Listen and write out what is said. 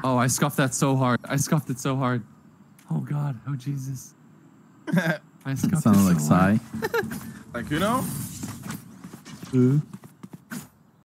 Oh, I scuffed that so hard. I scuffed it so hard. Oh God. Oh Jesus. I scuffed it so Sounded like hard. Psy. SYKKUNO?